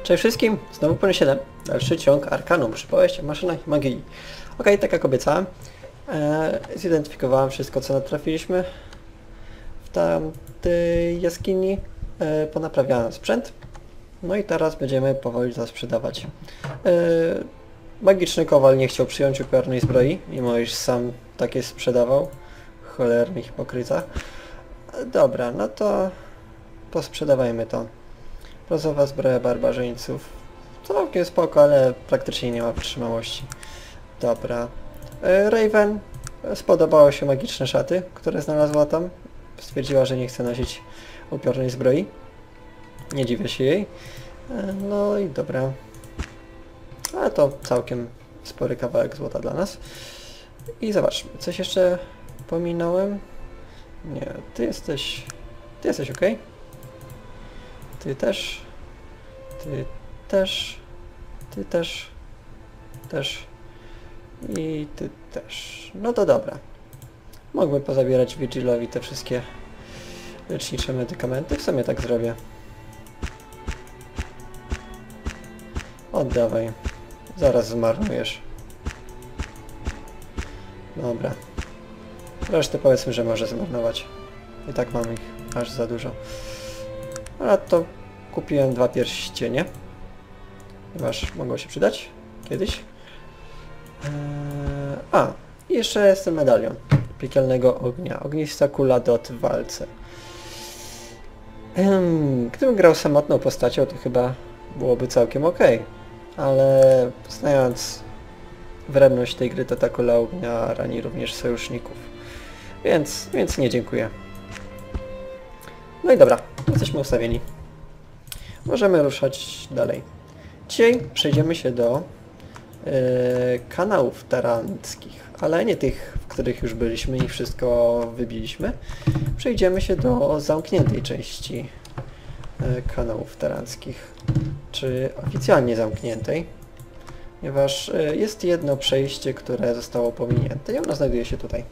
Cześć wszystkim, znowu Pony 7, dalszy ciąg Arkanum, przypowieść o maszynach i magii. Okej, tak jak obiecałem, zidentyfikowałem wszystko, co natrafiliśmy w tamtej jaskini, ponaprawiałem sprzęt, no i teraz będziemy powoli to sprzedawać. Magiczny kowal nie chciał przyjąć upiornej zbroi, mimo iż sam takie sprzedawał, cholerny hipokryta. Dobra, no to posprzedawajmy to. Brązowa zbroja barbarzyńców. Całkiem spoko, ale praktycznie nie ma wytrzymałości. Dobra. Raven. Spodobały się magiczne szaty, które znalazła tam. Stwierdziła, że nie chce nosić upiornej zbroi. Nie dziwię się jej. No i dobra. Ale to całkiem spory kawałek złota dla nas. I zobaczmy, coś jeszcze pominąłem? Nie, ty jesteś ok? Ty też. Ty też. Ty też. Też. I ty też. No to dobra. Mógłbym pozabierać Vigilowi te wszystkie lecznicze medykamenty. W sumie tak zrobię. Oddawaj. Zaraz zmarnujesz. Dobra. Resztę powiedzmy, że może zmarnować. I tak mam ich aż za dużo. A to kupiłem 2 pierścienie. Ponieważ mogą się przydać kiedyś. I jeszcze jest ten medalion piekielnego ognia. Ognista kula dot w walce. Gdybym grał samotną postacią, to chyba byłoby całkiem ok. Ale znając wredność tej gry, to ta kula ognia rani również sojuszników. Więc nie dziękuję. No i dobra, jesteśmy ustawieni. Możemy ruszać dalej. Dzisiaj przejdziemy się do kanałów taranckich, ale nie tych, w których już byliśmy i wszystko wybiliśmy. Przejdziemy się do zamkniętej części kanałów taranckich, czy oficjalnie zamkniętej, ponieważ jest jedno przejście, które zostało pominięte i ono znajduje się tutaj.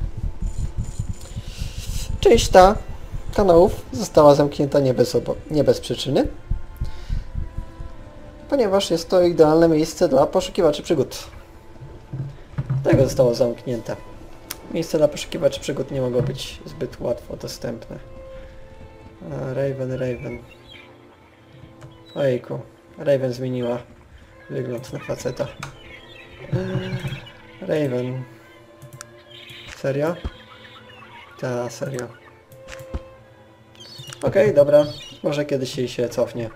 Część ta kanałów została zamknięta nie bez przyczyny, ponieważ jest to idealne miejsce dla poszukiwaczy przygód. Dlatego zostało zamknięte. Miejsca dla poszukiwaczy przygód nie mogą być zbyt łatwo dostępne. Raven. Ojejku, Raven zmieniła wygląd na faceta. Raven. Serio? Ta, serio. Okej, dobra. Może kiedyś jej się cofnie.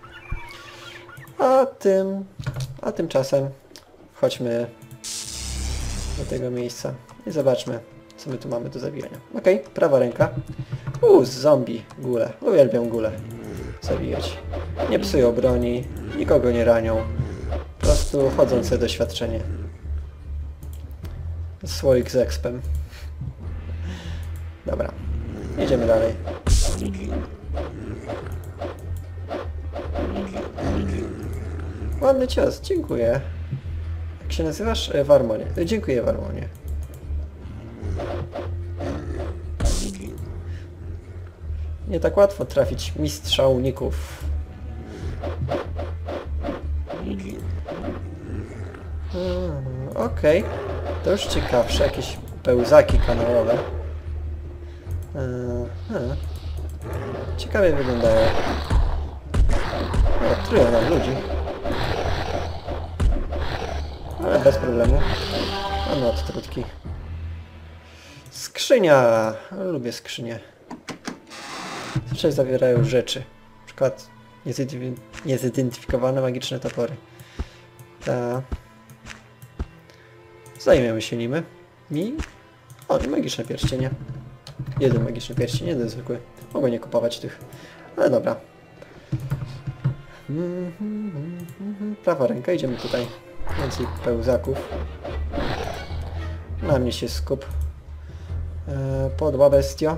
A tymczasem chodźmy do tego miejsca i zobaczmy, co my tu mamy do zabijania. Okej, prawa ręka. Zombie, góle. Uwielbiam góle zabijać. Nie psują broni, nikogo nie ranią. Po prostu chodzące doświadczenie. Słoik z expem. Dobra, jedziemy dalej. Ładny cios, dziękuję. Jak się nazywasz? Warmonie. Dziękuję, Warmonie. Nie tak łatwo trafić mistrza uników. Okej. To już ciekawsze, jakieś pełzaki kanałowe. Ciekawie wyglądają. Trują nam ludzi. Ale bez problemu. Mamy odtrutki. Skrzynia! Lubię skrzynie. Zawsze zawierają rzeczy. Na przykład niezidentyfikowane magiczne topory. Zajmiemy się nimi. I magiczne pierścienie. Jeden magiczny pierścień, jeden zwykły. Mogę nie kupować tych. Ale dobra. Prawa ręka, idziemy tutaj. Więcej pełzaków. Na mnie się skup. Podła bestia.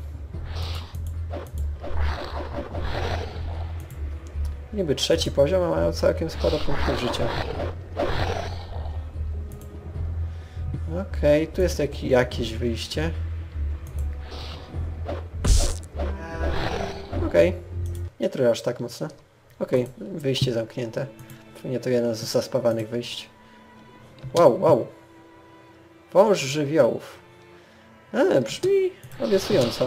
Niby 3. poziom, a mają całkiem sporo punktów życia. Okej, tu jest jakieś wyjście. Okej. Nie truję aż tak mocno. Okej, wyjście zamknięte. Pewnie to jeden z zaspawanych wyjść. Wow, wow. Wąż żywiołów. Brzmi obiecująco.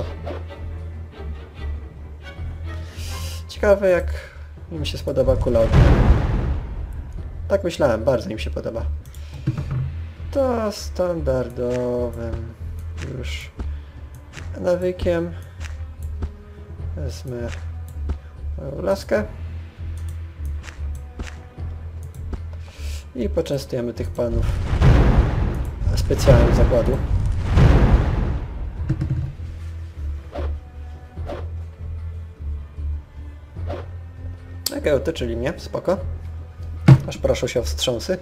Ciekawe jak im się spodoba kula ognia. Tak myślałem, bardzo im się podoba. To standardowym już nawykiem wezmę moją laskę i poczęstujemy tych panów specjalnym zakładu. Okej, otoczyli mnie, spoko. Aż proszę się o wstrząsy.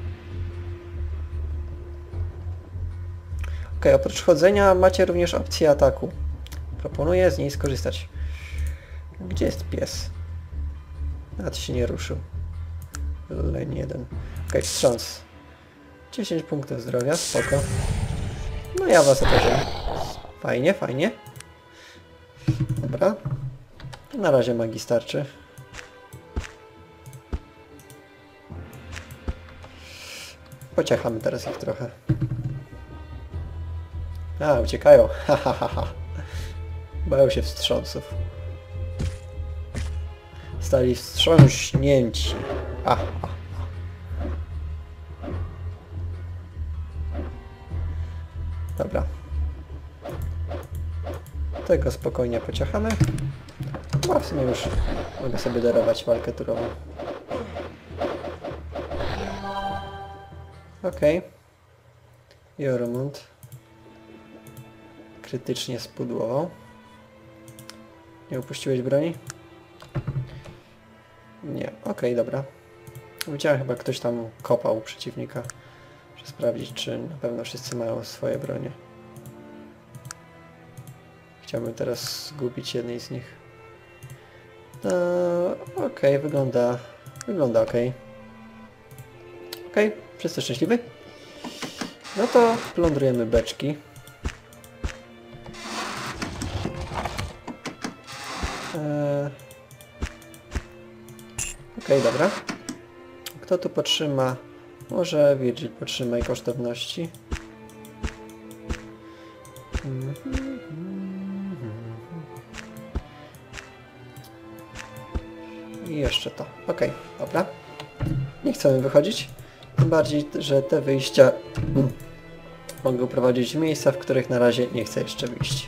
Okej, oprócz chodzenia macie również opcję ataku. Proponuję z niej skorzystać. Gdzie jest pies? Nawet się nie ruszył. Leń jeden. Okej, wstrząs. 10 punktów zdrowia, spoko. No ja was atakuję. Fajnie, fajnie. Dobra. Na razie magii starczy. Pociechamy teraz ich trochę. A, uciekają. Ha, ha, ha, ha. Boją się wstrząsów. Stali wstrząśnięci. Ha, ha. Dobra. Tego spokojnie pociechamy. No w sumie już mogę sobie darować walkę turową. Okej. Jormund krytycznie spudłował. Nie upuściłeś broni? Nie. Okej, dobra. Widziałem, chyba ktoś tam kopał przeciwnika. Muszę sprawdzić, czy na pewno wszyscy mają swoje bronie. Chciałbym teraz zgubić jednej z nich. Okej, wygląda okej. Okej, wszyscy szczęśliwi? No to plądrujemy beczki. Okej, dobra. Kto tu potrzyma? Może Virgil potrzymaj kosztowności. I jeszcze to. Okej, dobra. Nie chcemy wychodzić. Tym bardziej, że te wyjścia mogą prowadzić w miejsca, w których na razie nie chcę jeszcze wyjść.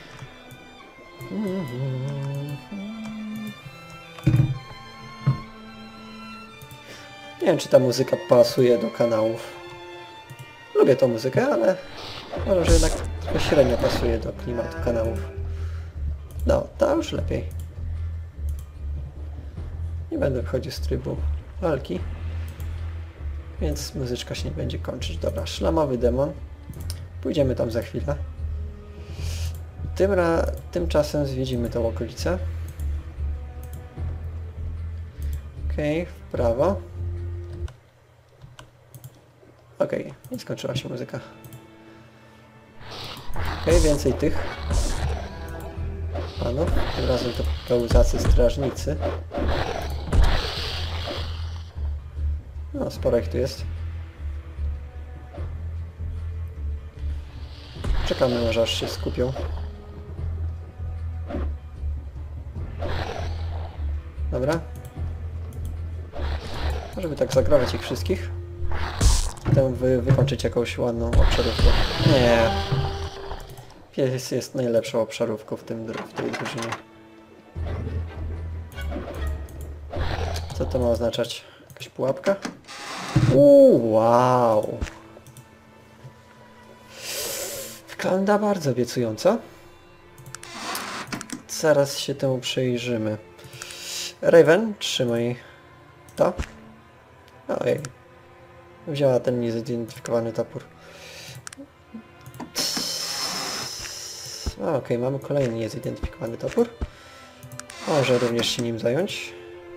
Nie wiem, czy ta muzyka pasuje do kanałów. Lubię tą muzykę, ale może, że jednak trochę średnio pasuje do klimatu kanałów. No, to już lepiej. Nie będę wychodził z trybu walki, więc muzyczka się nie będzie kończyć. Dobra, szlamowy demon. Pójdziemy tam za chwilę. Tymczasem zwiedzimy tą okolicę. Okej, w prawo. Okej, nie skończyła się muzyka. Okej, więcej tych panów. Tym razem to pełzacy strażnicy. No, sporo ich tu jest. Czekamy, może aż się skupią. Dobra. Żeby tak zagrować ich wszystkich. Potem wykończyć jakąś ładną obszarówkę. Nie. Pies jest najlepszą obszarówką w tej drużynie. Co to ma oznaczać? Jakaś pułapka? Wow! Wygląda bardzo obiecująco. Zaraz się temu przyjrzymy. Raven, trzymaj to. Ojej. Wzięła ten niezidentyfikowany topór. Okej, mamy kolejny niezidentyfikowany topór. Może również się nim zająć.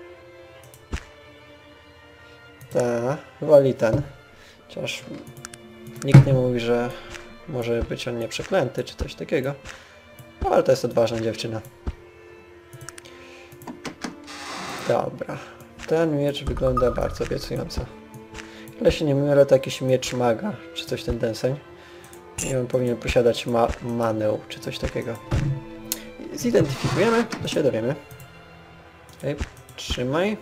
Ta, woli ten. Chociaż nikt nie mówi, że może być on nieprzeklęty, czy coś takiego. No, ale to jest odważna dziewczyna. Dobra. Ten miecz wygląda bardzo obiecująco. Ale się nie mylę, to jakiś miecz maga, czy coś ten deseń. I on powinien posiadać manę, czy coś takiego. Zidentyfikujemy, to się dowiemy. Okej, trzymaj.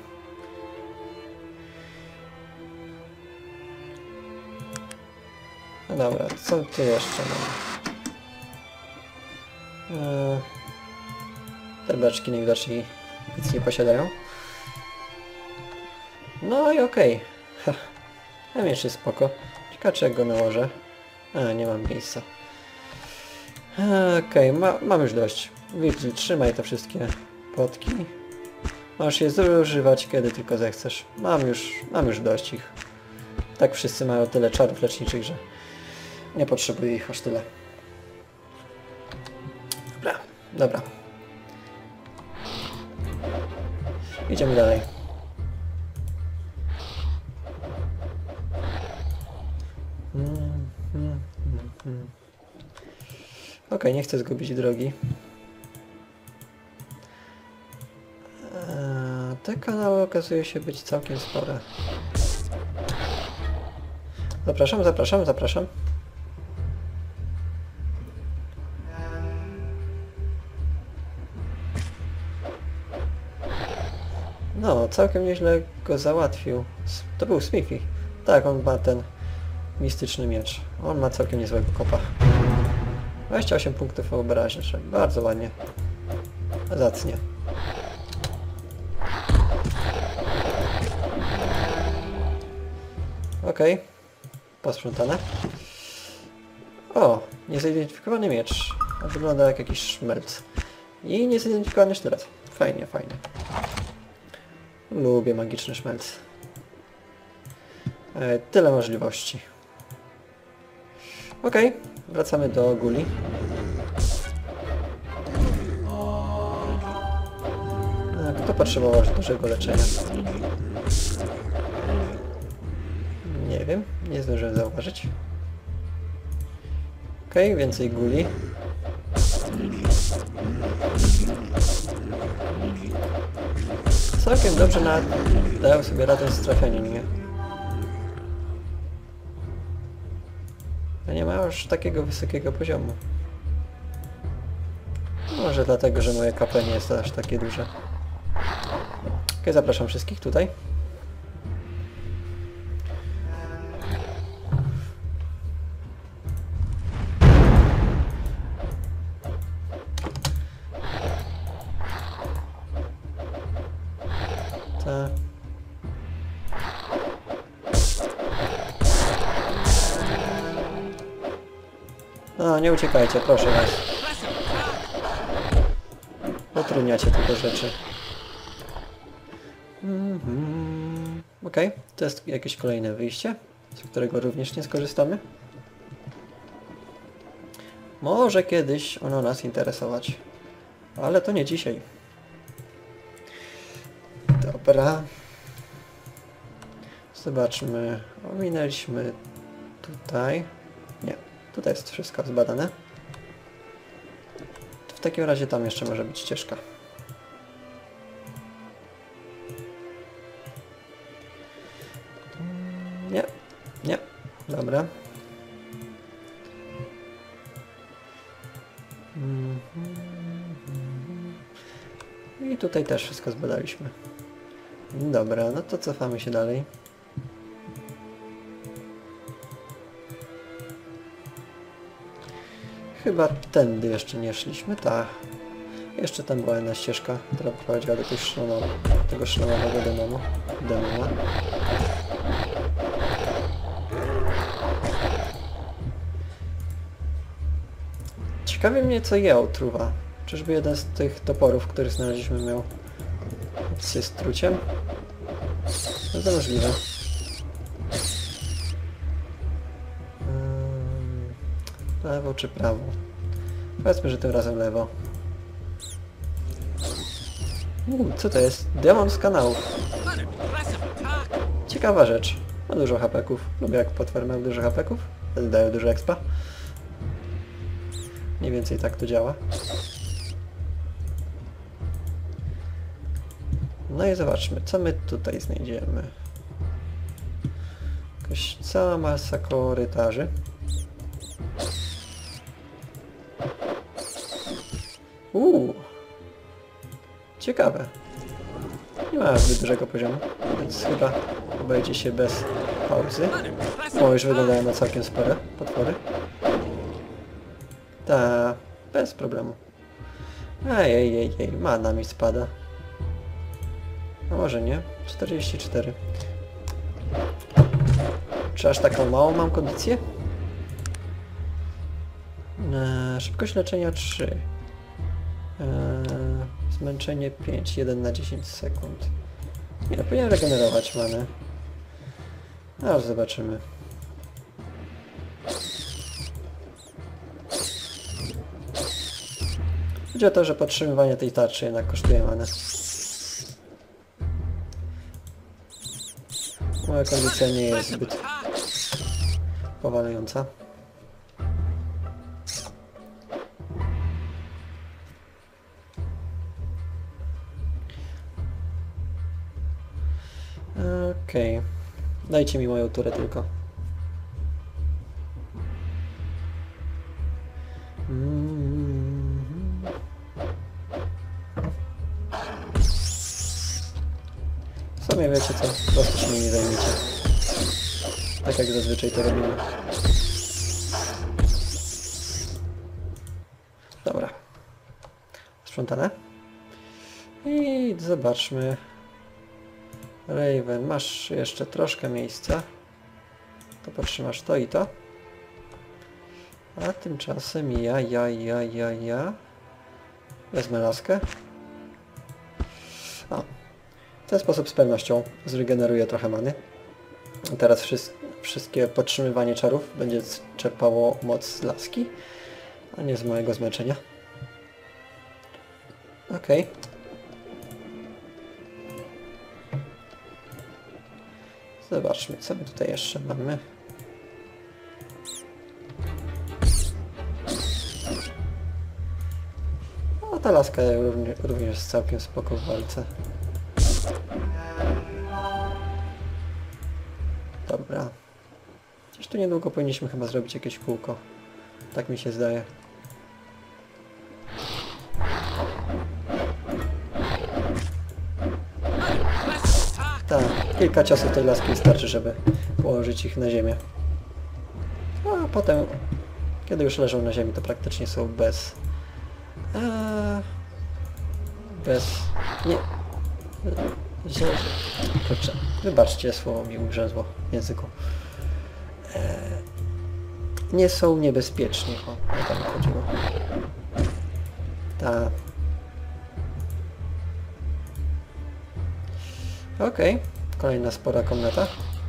No dobra, co tu jeszcze mamy? Te beczki najwidoczniej nic nie posiadają. No i okej. A miecz jest spoko. Ciekawe, czy jak go nałożę. A, nie mam miejsca. Okej, mam już dość. Virgil, trzymaj te wszystkie potki. Możesz je zużywać kiedy tylko zechcesz. Mam już dość ich. Tak wszyscy mają tyle czarów leczniczych, że nie potrzebuję ich aż tyle. Dobra. Idziemy dalej. Okej, nie chcę zgubić drogi. Te kanały okazują się być całkiem spore. Zapraszam. No, całkiem nieźle go załatwił. To był Smithy. Tak, on ma ten mistyczny miecz. On ma całkiem niezłego kopa. 28 punktów obrażeń, bardzo ładnie. Zacnie. Okej. Posprzątane. O! Niezidentyfikowany miecz. A wygląda jak jakiś szmelc. I niezidentyfikowany sztylet. Fajnie. Lubię magiczny szmelc. Tyle możliwości. Okej, wracamy do Guli. Kto potrzebował dużego leczenia? Nie wiem, nie zdążyłem zauważyć. Okej, więcej Guli. Całkiem dobrze dają sobie radę z trafieniem, nie? Nie ma już takiego wysokiego poziomu. Może dlatego, że moje KP nie jest aż takie duże. Okej, zapraszam wszystkich tutaj. Tak. No, nie uciekajcie, proszę was. Utrudniacie tylko rzeczy. Okej, to jest jakieś kolejne wyjście, z którego również nie skorzystamy. Może kiedyś ono nas interesować, ale to nie dzisiaj. Dobra. Zobaczmy. Ominęliśmy tutaj. Nie, tutaj jest wszystko zbadane. W takim razie tam jeszcze może być ścieżka. Nie. Dobra. I tutaj też wszystko zbadaliśmy. Dobra, no to cofamy się dalej. Chyba tędy jeszcze nie szliśmy, tak. Jeszcze tam była jedna ścieżka, która prowadziła do tego szlamowego demona. Ciekawi mnie, co je otruwa. Czyżby jeden z tych toporów, który znaleźliśmy, miał opcję z truciem? No to możliwe. Lewo czy prawo? Powiedzmy, że tym razem lewo. Co to jest? Demon z kanałów. Ciekawa rzecz. Ma dużo hapeków. Lubię jak potwór ma dużo hapeków. Wtedy dają dużo expa. Mniej więcej tak to działa. No i zobaczmy, co my tutaj znajdziemy. Jakaś cała masa korytarzy. Ciekawe. Nie ma zbyt dużego poziomu, więc chyba obejdzie się bez pauzy. O, już wyglądają na całkiem spore potwory. Ta, bez problemu. Ej, mana mi spada. A może nie? 44. Czy aż taką małą mam kondycję? Szybkość leczenia 3. Zmęczenie 5, 1 na 10 sekund. Nie, no, powinienem regenerować manę. Aż zobaczymy. Chodzi o to, że podtrzymywanie tej tarczy jednak kosztuje manę. Moja kondycja nie jest zbyt powalająca. Okej. Dajcie mi moją turę tylko. W sumie wiecie co, po prostu się nimi zajmiecie. Tak jak zazwyczaj to robimy. Dobra. Sprzątane. I zobaczmy. Raven, masz jeszcze troszkę miejsca. To potrzymasz to i to. A tymczasem ja wezmę laskę. O. W ten sposób z pewnością zregeneruję trochę many. Teraz wszystkie podtrzymywanie czarów będzie czerpało moc z laski, a nie z mojego zmęczenia. Okej. Zobaczmy, co my tutaj jeszcze mamy. A ta laska również jest całkiem spoko w walce. Dobra. Gdzieś tu niedługo powinniśmy chyba zrobić jakieś kółko. Tak mi się zdaje. Tak, kilka ciosów tej laski wystarczy, żeby położyć ich na ziemię. A potem, kiedy już leżą na ziemi, to praktycznie są nie... Kurczę, wybaczcie, słowo mi ugrzęzło w języku. Nie są niebezpieczni, o to mi chodziło. Ta. Okej, kolejna spora komnata.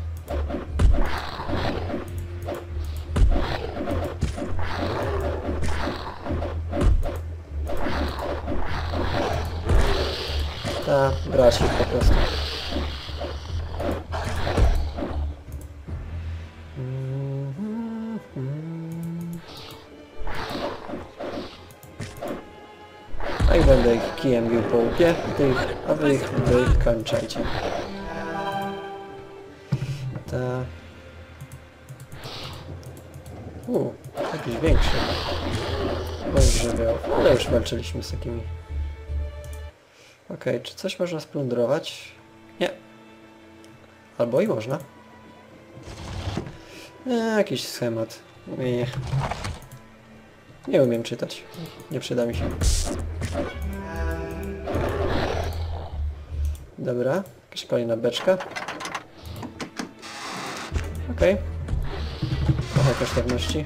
Ta, brać ich po prostu. A i będę ich kijem bił po łupie, a wy ich wykańczajcie. Ta... jakiś większy. Żywioł, ale już walczyliśmy z takimi. Okej, czy coś można splądrować? Nie. Albo i można. Jakiś schemat. Nie umiem czytać. Nie przyda mi się. Dobra, jakaś kolejna beczka. Okej. Trochę kosztowności.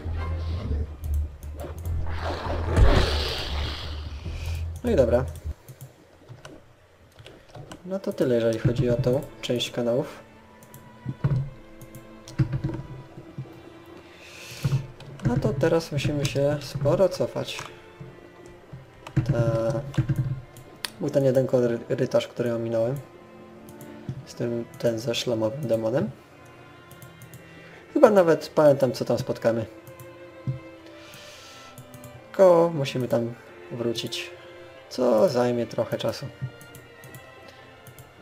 No i dobra. No to tyle, jeżeli chodzi o tą część kanałów. No to teraz musimy się sporo cofać. Był ten jeden korytarz, który ominąłem. Z tym ten ze szlamowym demonem. Chyba nawet pamiętam, co tam spotkamy. Tylko musimy tam wrócić. Co zajmie trochę czasu.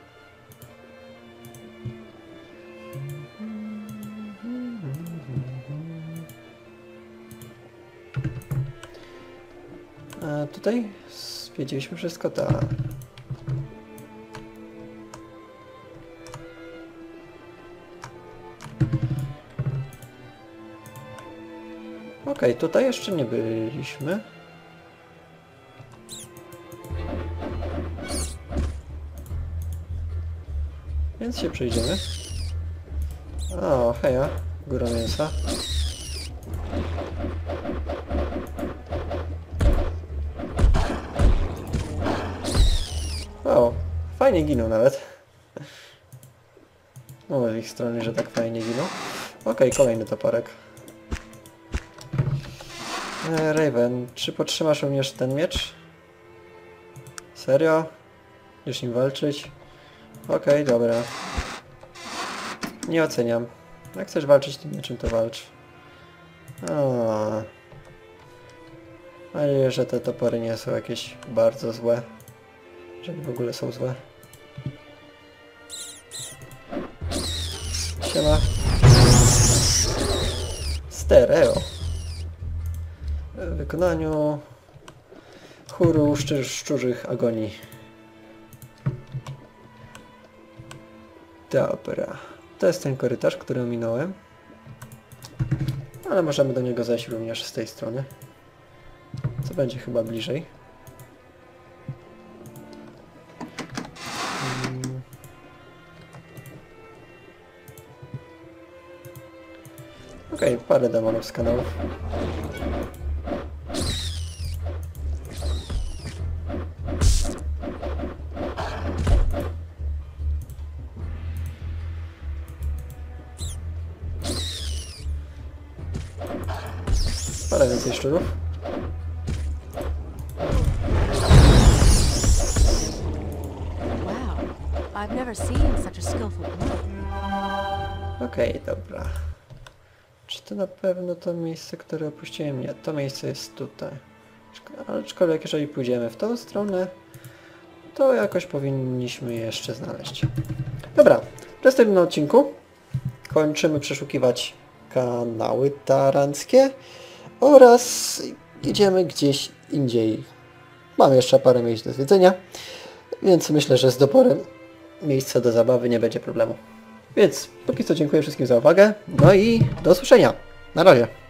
tutaj zwiedziliśmy wszystko, tak. Okej, tutaj jeszcze nie byliśmy. Więc się przejdziemy. O, heja, góra mięsa. O, fajnie giną nawet. No, z ich strony, że tak fajnie giną. Okej, kolejny toporek. Raven, czy podtrzymasz również ten miecz? Serio? Chcesz nim walczyć? Okej, dobra. Nie oceniam. Jak chcesz walczyć tym mieczem, to walcz. Mam nadzieję, że te topory nie są jakieś bardzo złe. Jeżeli w ogóle są złe. Siema. Stereo. W wykonaniu chóru szczurzych agonii. Dobra. To jest ten korytarz, który ominąłem. Ale możemy do niego zejść również z tej strony. Co będzie chyba bliżej. Okej, parę demonów z kanałów. Parę więcej szczurów. Wow, I've never seen such a skillful blow. Okej, dobra. Czy to na pewno to miejsce, które opuściłem? Nie, to miejsce jest tutaj. Aczkolwiek jeżeli pójdziemy w tą stronę, to jakoś powinniśmy je jeszcze znaleźć. Dobra, w następnym odcinku kończymy przeszukiwać kanały taranckie oraz idziemy gdzieś indziej. Mamy jeszcze parę miejsc do zwiedzenia, więc myślę, że z doborem miejsca do zabawy nie będzie problemu. Więc póki co dziękuję wszystkim za uwagę, no i do usłyszenia. Na razie.